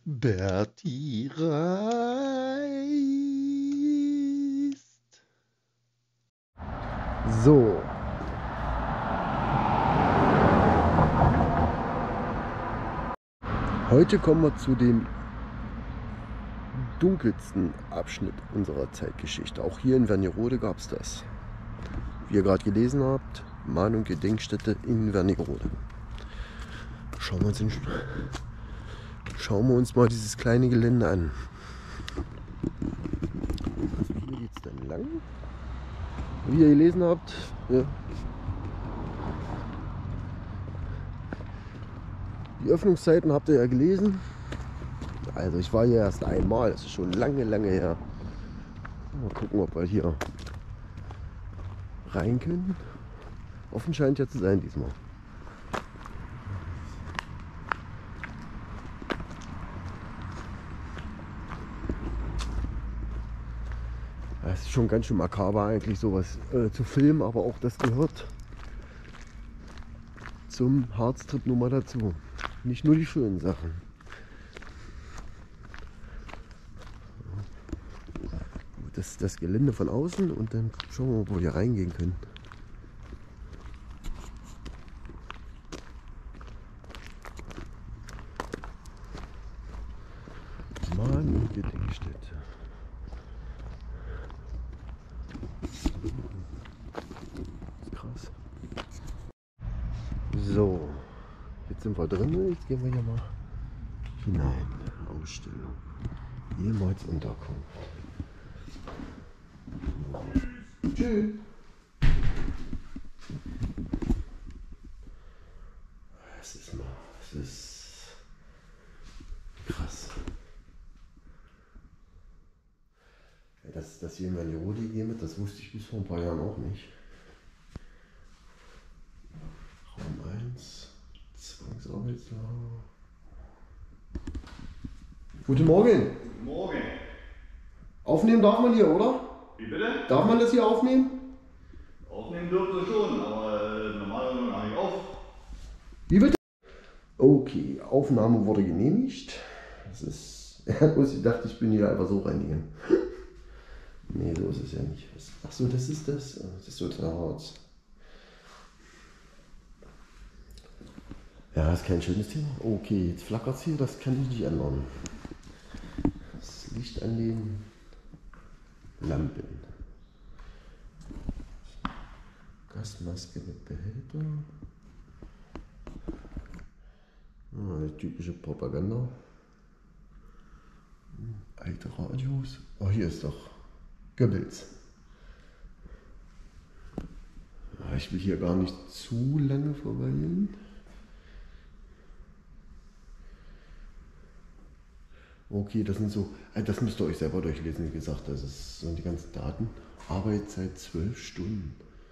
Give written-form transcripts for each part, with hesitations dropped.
Bertie reist. So. Heute kommen wir zu dem dunkelsten Abschnitt unserer Zeitgeschichte. Auch hier in Wernigerode gab es das. Wie ihr gerade gelesen habt, Mahn- und Gedenkstätte in Wernigerode. Schauen wir uns mal dieses kleine Gelände an. Also hier geht es dann lang. Wie ihr gelesen habt, ja, die Öffnungszeiten habt ihr ja gelesen. Also ich war hier erst einmal, das ist schon lange, lange her. Mal gucken, ob wir hier rein können. Offen scheint ja zu sein diesmal. Es ist schon ganz schön makaber eigentlich sowas zu filmen, aber auch das gehört zum Harztrip nur mal dazu. Nicht nur die schönen Sachen. Das ist das Gelände von außen und dann schauen wir mal, wo wir hier reingehen können. Mahn- und Gedenkstätte. Krass. So, jetzt sind wir drin. Jetzt gehen wir hier mal hinein. Ausstellung. Ehemals Unterkunft. Tschüss. Es ist krass. Dass das hier in Wernigerode gegeben wird, das wusste ich bis vor ein paar Jahren auch nicht. Raum 1, Zwangsarbeitslager. Guten Morgen. Guten Morgen. Aufnehmen darf man hier, oder? Wie bitte? Darf man das hier aufnehmen? Aufnehmen dürft ihr schon, aber normalerweise noch nicht auf. Wie bitte? Okay, Aufnahme wurde genehmigt. Das ist. Ich dachte, ich bin hier einfach so reingegangen. Nee, so ist es ja nicht. Achso, das ist das. Das ist total Harz. Ja, ist kein schönes Thema. Okay, jetzt flackert es hier, das kann ich nicht ändern. Das Licht an den Lampen. Gasmaske mit Behälter. Die typische Propaganda. Alte Radios. Oh, hier ist doch Goebbels. Ich will hier gar nicht zu lange verweilen. Okay, das sind so, das müsst ihr euch selber durchlesen, wie gesagt, das sind die ganzen Daten. Arbeitszeit 12 Stunden.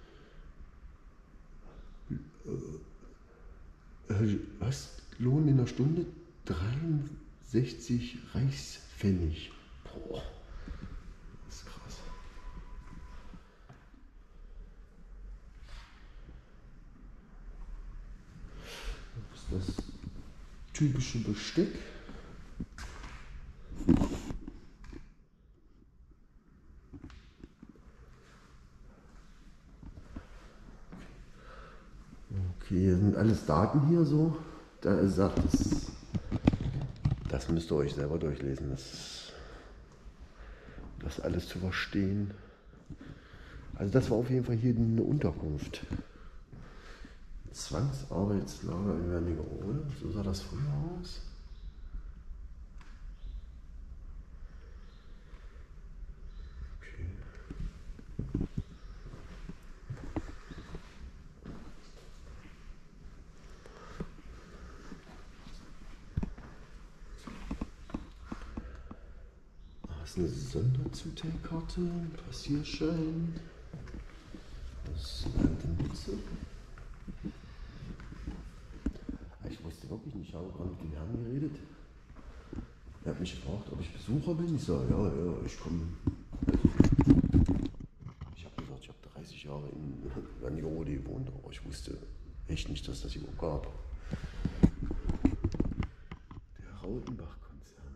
Was? Lohn in der Stunde? 63 Reichspfennig. Boah, das ist krass. Das ist das typische Besteck. Okay, hier sind alles Daten hier so. Da sagt es, das müsst ihr euch selber durchlesen, das alles zu verstehen. Also das war auf jeden Fall hier eine Unterkunft. Zwangsarbeitslager in Wernigerode, so sah das früher aus. Okay. Das ist eine Sonderzuteilkarte, ein Passierschein. Das ist eine alte Mütze. Ich wusste wirklich nicht, ich habe gerade mit dem Herrn geredet. Er hat mich gefragt, ob ich Besucher bin. Ich sage, ja, ich komme. Ich habe gesagt, ich habe 30 Jahre in Wernigerode gewohnt, aber ich wusste echt nicht, dass das überhaupt gab. Der Rautenbach-Konzern.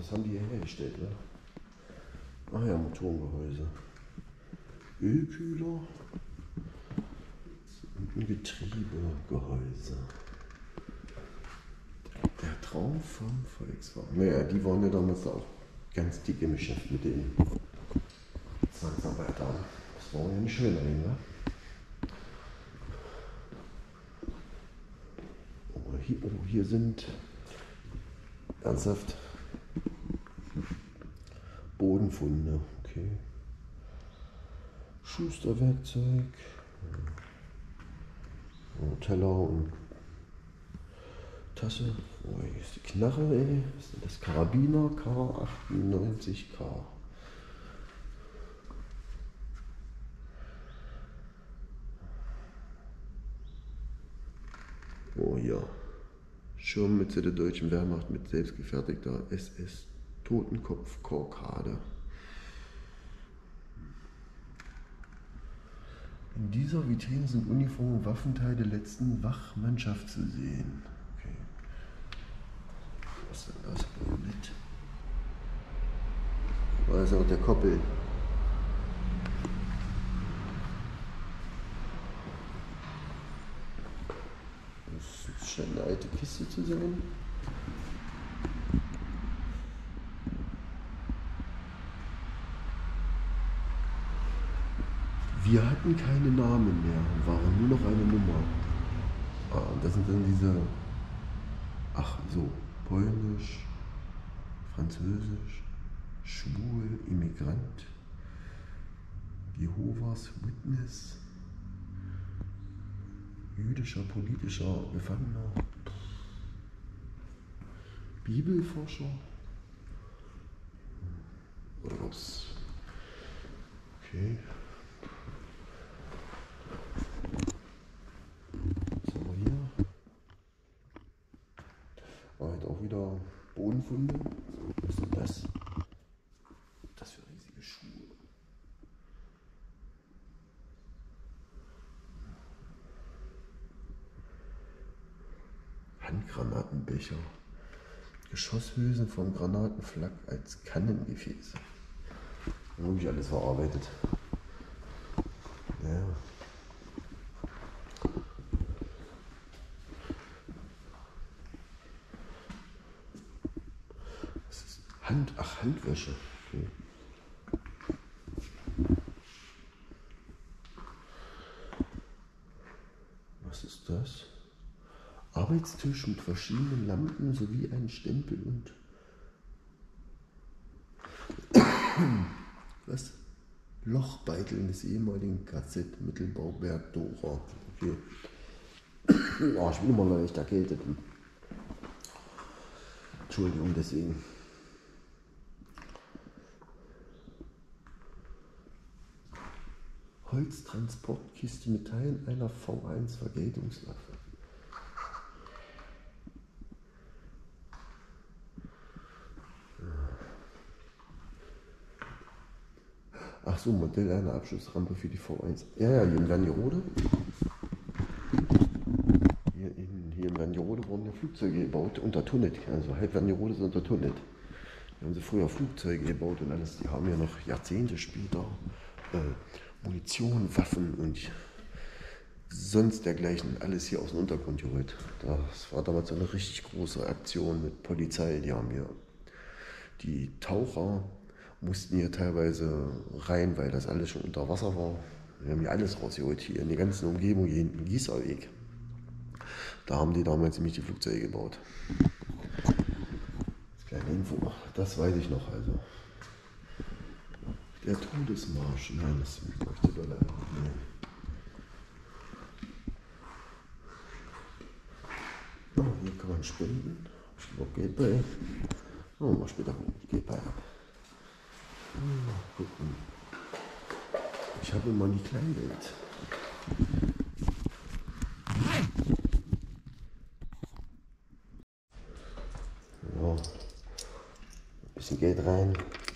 das haben die hier hergestellt, ne? Ach ja, Motorengehäuse. Ölkühler und ein Getriebegehäuse. Der Traum vom Volkswagen. Naja, die waren ja damals auch ganz dick im Geschäft mit den Zwangsarbeitern. Das war ja nicht schöner, ne? Oh, hier sind ernsthaft Bodenfunde. Okay. Schusterwerkzeug. Teller und Tasse. Oh, hier ist die Knarre, ey. Was ist denn das? Karabiner K98K. Oh ja. Schirmmütze der deutschen Wehrmacht mit selbstgefertigter SS-Totenkopf-Korkade. In dieser Vitrine sind Uniformen und Waffenteile der letzten Wachmannschaft zu sehen. Okay. Was ist denn das? Bajonett. Da ist auch der Koppel. Das scheint eine alte Kiste zu sein. Wir hatten keine Namen mehr, waren nur noch eine Nummer. Ah, das sind dann diese, ach so, Polnisch, Französisch, Schwul, Immigrant, Jehovas Witness, jüdischer politischer Gefangener, Bibelforscher, oder was? Okay. Was haben wir hier? Halt auch wieder Bodenfunde. Was ist denn das? Das für riesige Schuhe. Handgranatenbecher. Geschosshülsen vom Granatenflak als Kannengefäße. Wirklich alles verarbeitet. Ja. Was ist Handwäsche. Okay. Was ist das? Arbeitstisch mit verschiedenen Lampen sowie ein Stempel und was? Lochbeiteln des ehemaligen KZ Mittelbauberg Dora. Okay. Oh, ich bin immer leicht erkältet. Entschuldigung deswegen. Holztransportkiste mit Teilen einer V1 Vergeltungswaffe. Ach so, Modell einer Abschussrampe für die V1. Ja, hier in Wernigerode. Hier in Wernigerode wurden ja Flugzeuge gebaut unter Tunnel. Also halb Wernigerode ist unter Tunnel. Da haben sie früher Flugzeuge gebaut und alles. Die haben ja noch Jahrzehnte später Munition, Waffen und sonst dergleichen alles hier aus dem Untergrund geholt. Das war damals eine richtig große Aktion mit Polizei. Die haben hier die Taucher mussten hier teilweise rein, weil das alles schon unter Wasser war. Wir haben hier alles rausgeholt, hier in die ganzen Umgebung, hier hinten Gießerweg. Da haben die damals nämlich die Flugzeuge gebaut. Das kleine Info, das weiß ich noch also. Der Todesmarsch, nein, das möchte ich leider nicht. Oh, hier kann man spenden. Hab ich überhaupt Geld bei? Oh, mal später Geld bei ab. Mal gucken. Ich habe immer nie Kleingeld. Ja. Ein bisschen Geld rein.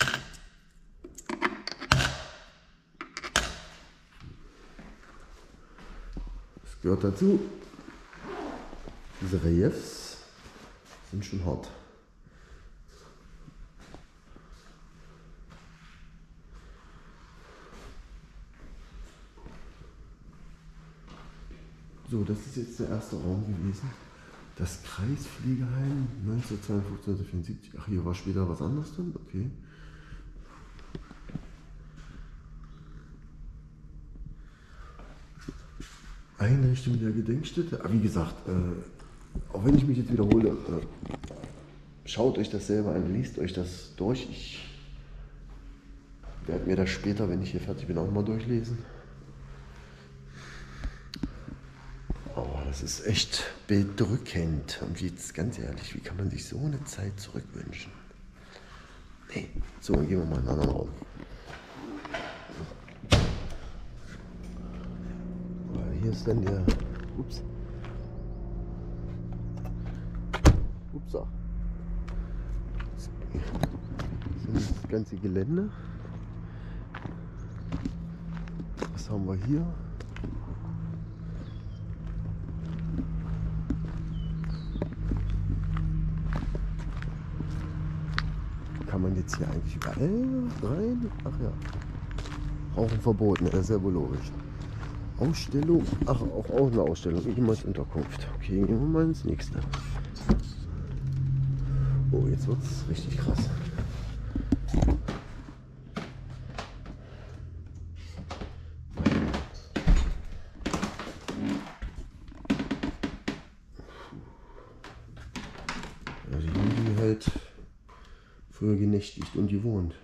Das gehört dazu. Diese Reliefs sind schon hart. So, das ist jetzt der erste Raum gewesen. Das Kreispflegeheim 1952, 1974. Ach, hier war später was anderes drin? Okay. Einrichtung der Gedenkstätte. Aber wie gesagt, auch wenn ich mich jetzt wiederhole, schaut euch das selber an, liest euch das durch. Ich werde mir das später, wenn ich hier fertig bin, auch mal durchlesen. Aber das ist echt bedrückend. Und jetzt ganz ehrlich, wie kann man sich so eine Zeit zurückwünschen? Nee. So, dann gehen wir mal in einen anderen Raum. Hier ist dann der. Ups. Upsa. Das ist das ganze Gelände. Was haben wir hier? Kann man jetzt hier eigentlich überall rein? Ach ja. Rauchen verboten, das ist ja wohl logisch. Ausstellung, ach auch eine Ausstellung, ehemals Unterkunft. Okay, gehen wir mal ins nächste. Oh, jetzt wird es richtig krass. Also hier haben die halt früher genächtigt und gewohnt.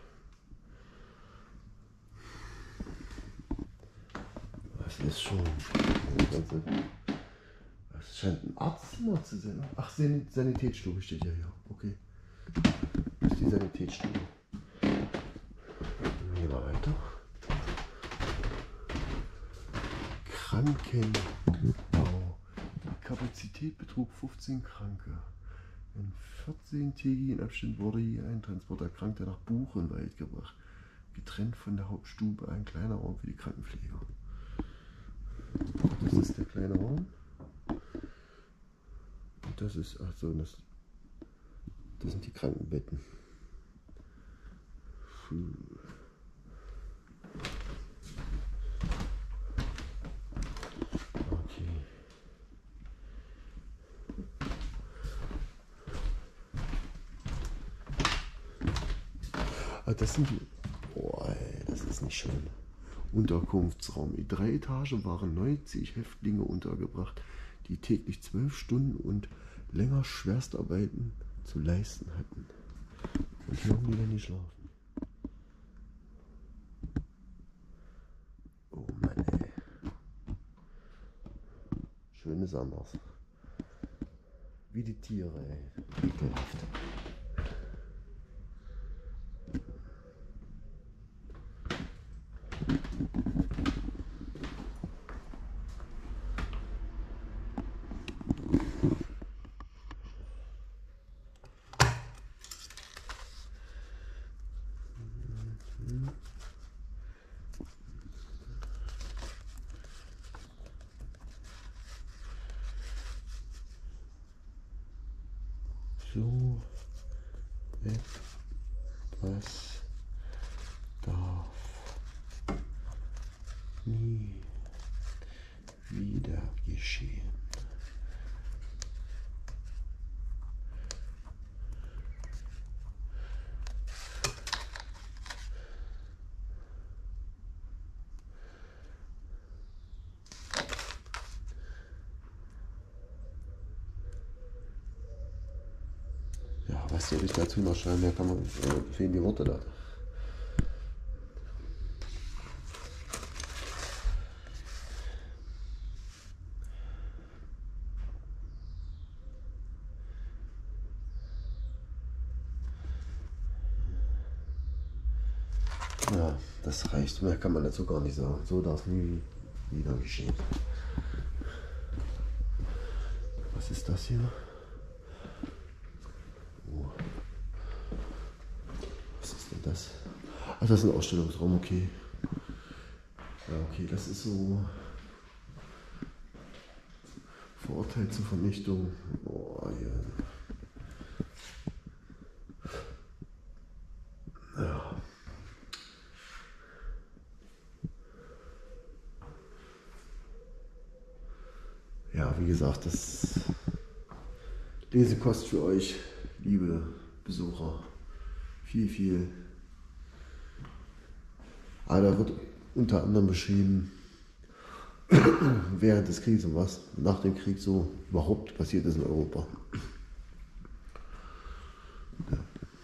Das ist schon. Das scheint ein Arztzimmer zu sein. Ach, Sanitätsstube steht ja hier. Okay. Das ist die Sanitätsstube. Gehen wir weiter. Krankenbau. Die Kapazität betrug 15 Kranke. In 14-tägigen Abständen wurde hier ein Transport Erkrankter nach Buchenwald gebracht. Getrennt von der Hauptstube ein kleiner Raum für die Krankenpfleger. Das ist der kleine Raum. Und das ist, ach so, das sind die Krankenbetten. Okay. Ah, das sind die. Oh, ey, das ist nicht schön. Unterkunftsraum. In 3 Etagen waren 90 Häftlinge untergebracht, die täglich 12 Stunden und länger Schwerstarbeiten zu leisten hatten. Und hier haben die dann geschlafen. Oh Mann, ey. Schön ist anders. Wie die Tiere, ey. Ekelhaft. So etwas darf nie wieder geschehen. Ja, was soll ich dazu noch schreiben? Ja, kann man, fehlen die Worte da. Ja, das reicht. Mehr kann man dazu gar nicht sagen. So darf nie wieder geschehen. Was ist das hier? Oh. Was ist denn das? Ach, das ist ein Ausstellungsraum, okay. Ja, okay, das ist so verurteilt zur Vernichtung. Oh, ja. Ja. Ja, wie gesagt, das Lesekost für euch, liebe Besucher. Viel. Aber da wird unter anderem beschrieben, während des Krieges und was nach dem Krieg so überhaupt passiert ist in Europa. Ja.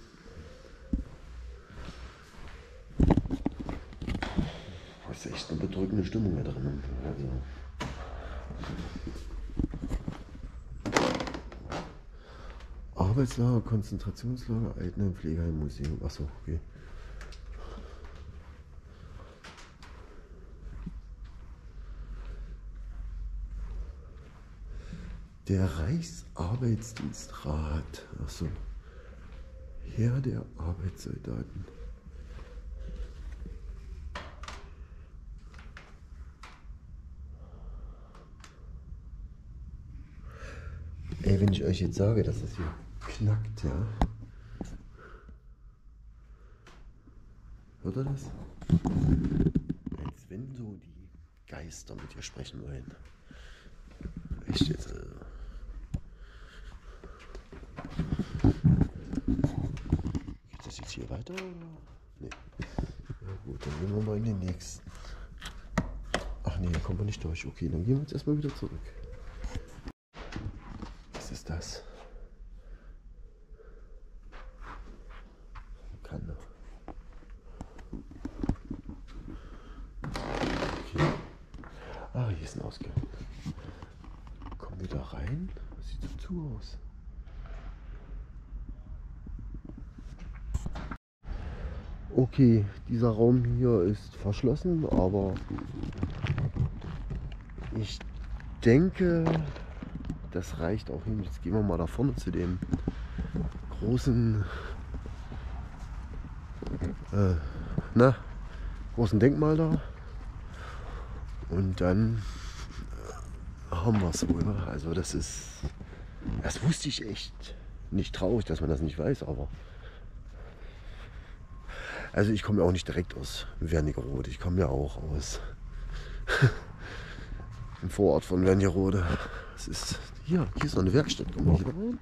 Das ist echt eine bedrückende Stimmung da drin. Also. Arbeitslager, Konzentrationslager, Altenheim, Pflegeheim, Museum. Achso, okay. Der Reichsarbeitsdienstrat. Achso. Heer der Arbeitssoldaten. Ey, wenn ich euch jetzt sage, dass das hier knackt, ja. Hört ihr das? Als wenn so die Geister mit dir sprechen wollen. Echt jetzt. Geht das jetzt hier weiter? Nee. Ja gut, dann gehen wir mal in den nächsten. Ach nee, da kommen wir nicht durch. Okay, dann gehen wir jetzt erstmal wieder zurück. Was ist das? Kanne. Okay. Ah, hier ist ein Ausgang. Kommen wir da rein? Das sieht so zu aus. Okay, dieser Raum hier ist verschlossen, aber ich denke, das reicht auch hin. Jetzt gehen wir mal da vorne zu dem großen, großen Denkmal da. Und dann haben wir es wohl. Also das wusste ich echt. Nicht traurig, dass man das nicht weiß, aber also ich komme ja auch nicht direkt aus Wernigerode. Ich komme ja auch aus dem Vorort von Wernigerode. Das ist hier ist noch eine Werkstatt. Kommen wir hier rein?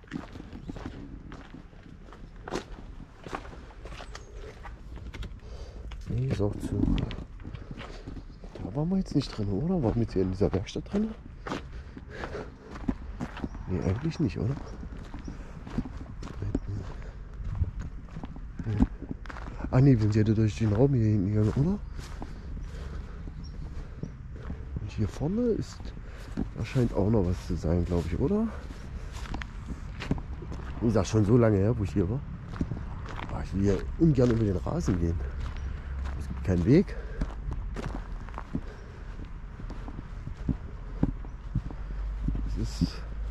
Nee, ist auch zu. Da waren wir jetzt nicht drin, oder? Waren wir jetzt hier in dieser Werkstatt drin? Nee, eigentlich nicht, oder? Ah ne, wir sind ja durch den Raum hier hinten gegangen, oder? Und hier vorne ist, da scheint auch noch was zu sein, glaube ich, oder? Wie gesagt, schon so lange her, wo ich hier war. Aber ich will hier ungern über den Rasen gehen. Es gibt keinen Weg. Es ist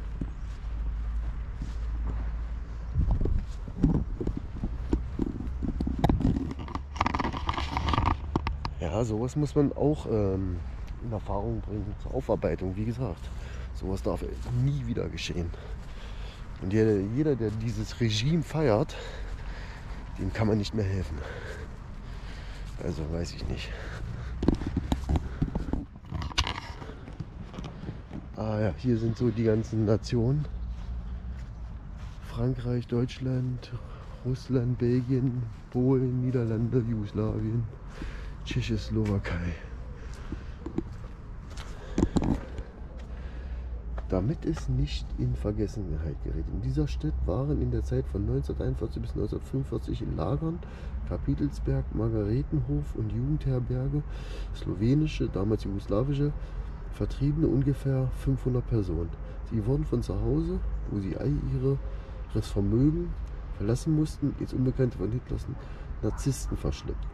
ja, sowas muss man auch in Erfahrung bringen zur Aufarbeitung. Wie gesagt, sowas darf nie wieder geschehen. Und jeder, der dieses Regime feiert, dem kann man nicht mehr helfen. Also weiß ich nicht. Ah ja, hier sind so die ganzen Nationen. Frankreich, Deutschland, Russland, Belgien, Polen, Niederlande, Jugoslawien, Tschechoslowakei. Damit es nicht in Vergessenheit gerät. In dieser Stadt waren in der Zeit von 1941 bis 1945 in Lagern, Kapitelsberg, Margaretenhof und Jugendherberge slowenische, damals jugoslawische Vertriebene ungefähr 500 Personen. Sie wurden von zu Hause, wo sie all ihres Vermögen verlassen mussten, ins Unbekannte von Hitlers Narzissten verschleppt.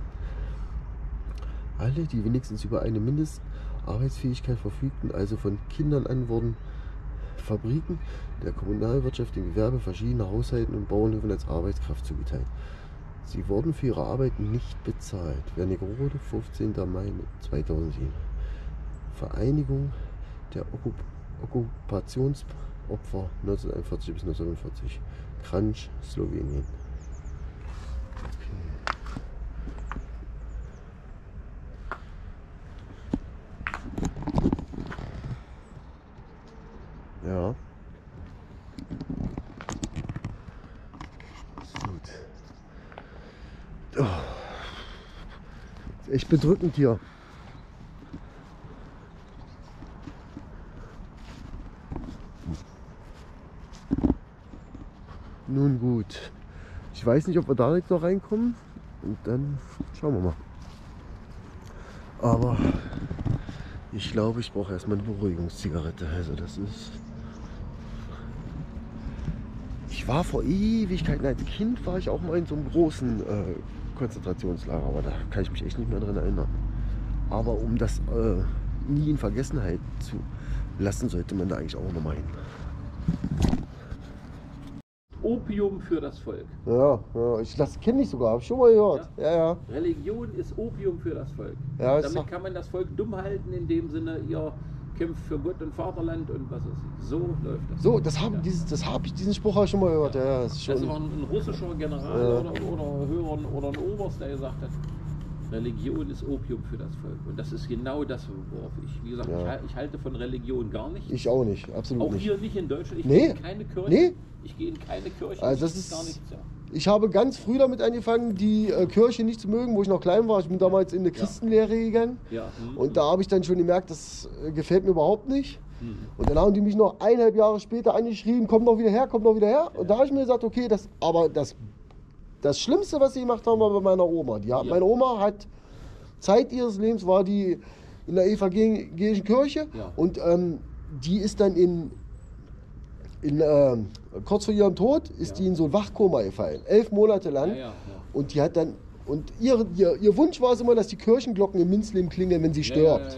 Alle, die wenigstens über eine Mindestarbeitsfähigkeit verfügten, also von Kindern an, wurden Fabriken der Kommunalwirtschaft, dem Gewerbe verschiedener Haushalten und Bauernhöfen als Arbeitskraft zugeteilt. Sie wurden für ihre Arbeit nicht bezahlt. Wernigerode, 15. Mai 2007. Vereinigung der Okkupationsopfer 1941 bis 1945. Kranj, Slowenien. echt bedrückend hier. Nun gut. Ich weiß nicht, ob wir da jetzt noch reinkommen. Und dann schauen wir mal. Aber ich glaube, ich brauche erstmal eine Beruhigungszigarette. Also das ist... Ich war vor Ewigkeiten, als Kind war ich auch mal in so einem großen Konzentrationslager. Aber da kann ich mich echt nicht mehr dran erinnern. Aber um das nie in Vergessenheit zu lassen, sollte man da eigentlich auch noch mal hin. Opium für das Volk. Ja, das kenne ich sogar, habe ich schon mal gehört. Ja. Religion ist Opium für das Volk. Ja, Damit kann man das Volk dumm halten, in dem Sinne, ihr kämpft für Gott und Vaterland und was weiß ich. So läuft das. So, diesen Spruch habe ich schon mal gehört. Ja, das war ein russischer General oder Hörer oder ein Oberst, der gesagt hat, Religion ist Opium für das Volk. Und das ist genau das, worauf ich, wie gesagt, ich halte von Religion gar nichts. Ich auch nicht, absolut auch nicht. Auch hier nicht in Deutschland. Ich gehe in keine Kirche. Nee. Ich gehe in keine Kirche. Also das ist gar nichts, ja. Ich habe ganz früh damit angefangen, die Kirche nicht zu mögen, wo ich noch klein war. Ich bin damals in eine Christenlehre gegangen. Ja. Und da habe ich dann schon gemerkt, das gefällt mir überhaupt nicht. Und dann haben die mich noch 1,5 Jahre später angeschrieben, komm doch wieder her, komm doch wieder her. Und da habe ich mir gesagt, okay, das Schlimmste, was sie gemacht haben, war bei meiner Oma. Meine Oma hat Zeit ihres Lebens, war die in der evangelischen Kirche. Ja. Und die ist dann kurz vor ihrem Tod ist die in so ein Wachkoma gefallen, 11 Monate lang. Und die hat dann, und ihr Wunsch war es immer, dass die Kirchenglocken in Minzleben klingeln, wenn sie stirbt.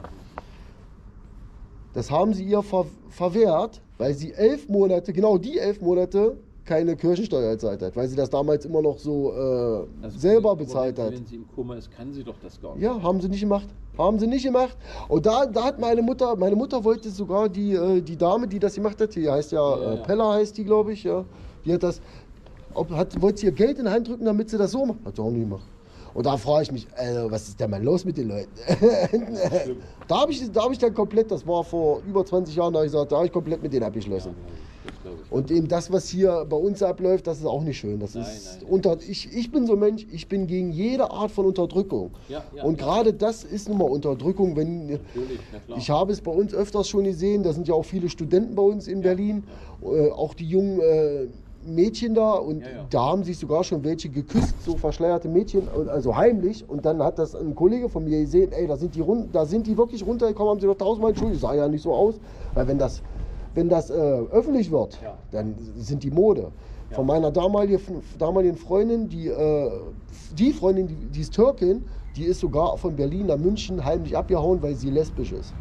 Das haben sie ihr verwehrt, weil sie 11 Monate, genau die 11 Monate, keine Kirchensteuer gezahlt hat, weil sie das damals immer noch so selber bezahlt hat. Wenn sie im Koma ist, kann sie doch das gar nicht. Ja, haben sie nicht gemacht. Und da hat meine Mutter wollte sogar die Dame, die das gemacht hat, die heißt Pella heißt die, glaube ich, ja. Die hat das, wollte sie ihr Geld in die Hand drücken, damit sie das so macht. Hat sie auch nicht gemacht. Und da frage ich mich, was ist denn mal los mit den Leuten? Da habe ich dann komplett, das war vor über 20 Jahren, da habe ich gesagt, da habe ich komplett mit denen abgeschlossen. Und eben das, was hier bei uns abläuft, das ist auch nicht schön. Das ist ich bin so ein Mensch, ich bin gegen jede Art von Unterdrückung. Und gerade das ist nun mal Unterdrückung. Ich habe es bei uns öfters schon gesehen, da sind ja auch viele Studenten bei uns in Berlin, auch die jungen Mädchen da. Und da haben sich sogar schon welche geküsst, so verschleierte Mädchen, also heimlich. Und dann hat das ein Kollege von mir gesehen, ey, da sind die wirklich runtergekommen, haben sie doch 1000-mal entschuldigt. Sah ja nicht so aus, weil wenn das öffentlich wird, dann sind die Mode. Von meiner damaligen Freundin, die ist Türkin, die ist sogar von Berlin nach München heimlich abgehauen, weil sie lesbisch ist.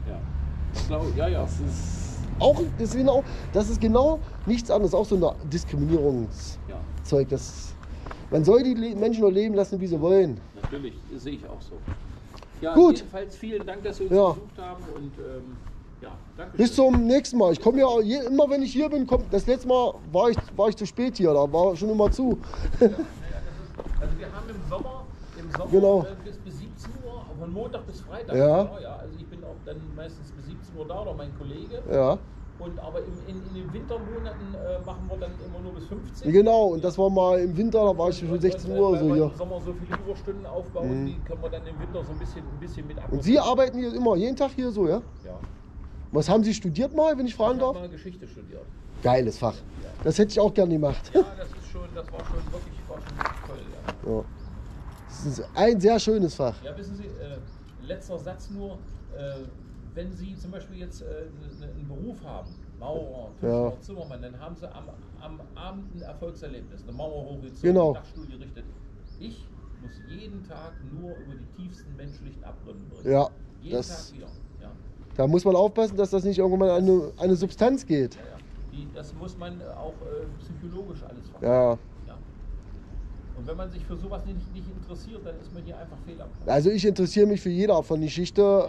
Das ist genau nichts anderes, auch so ein Diskriminierungszeug. Man soll die Menschen nur leben lassen, wie sie wollen. Natürlich, das sehe ich auch so. Ja, gut. Jedenfalls vielen Dank, dass Sie uns besucht haben und danke. Bis zum nächsten Mal. Ich komme ja immer, wenn ich hier bin, das letzte Mal war ich zu spät hier, da war schon immer zu. Also wir haben im Sommer genau. bis 17 Uhr, von Montag bis Freitag. Ja. Genau, also ich bin auch dann meistens bis 17 Uhr da oder mein Kollege. Ja. Aber in den Wintermonaten machen wir dann immer nur bis 15 Uhr. Genau, und das war mal im Winter, da war ich schon 16 Uhr oder so hier. Im Sommer so viele Überstunden aufbauen, die können wir dann im Winter so ein bisschen mit abbauen. Und Sie arbeiten hier immer, jeden Tag hier so, ja? Ja. Was haben Sie studiert mal, wenn ich fragen darf? Ich habe mal Geschichte studiert. Geiles Fach. Ja. Das hätte ich auch gern gemacht. Ja, das war schon wirklich toll. Ja. Das ist ein sehr schönes Fach. Ja, wissen Sie, letzter Satz nur, wenn Sie zum Beispiel jetzt einen Beruf haben, Maurer, Tischler, Zimmermann, dann haben Sie am Abend ein Erfolgserlebnis, eine Mauer hochgezogen, einen Dachstuhl gerichtet. Ich muss jeden Tag nur über die tiefsten menschlichen Abgründe berichten. Ja, jeden Tag wieder. Ja. Da muss man aufpassen, dass das nicht irgendwann an eine Substanz geht. Das muss man auch psychologisch alles machen. Ja. Und wenn man sich für sowas nicht interessiert, dann ist man hier einfach fehl am Platz. Also ich interessiere mich für jede Art von Geschichte,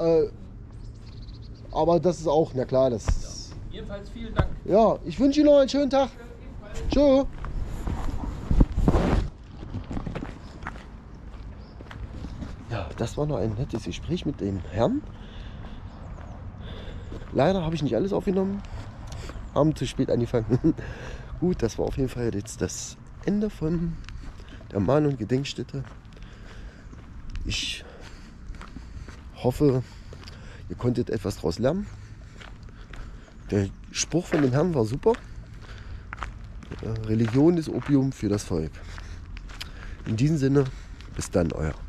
aber das ist auch, na klar, das... Jedenfalls vielen Dank. Ja, ich wünsche Ihnen noch einen schönen Tag. Tschö. Ja, das war noch ein nettes Gespräch mit dem Herrn. Leider habe ich nicht alles aufgenommen. Haben zu spät angefangen. Gut, das war auf jeden Fall jetzt das Ende von der Mahn- und Gedenkstätte. Ich hoffe, ihr konntet etwas daraus lernen. Der Spruch von den Herren war super. Religion ist Opium für das Volk. In diesem Sinne, bis dann, euer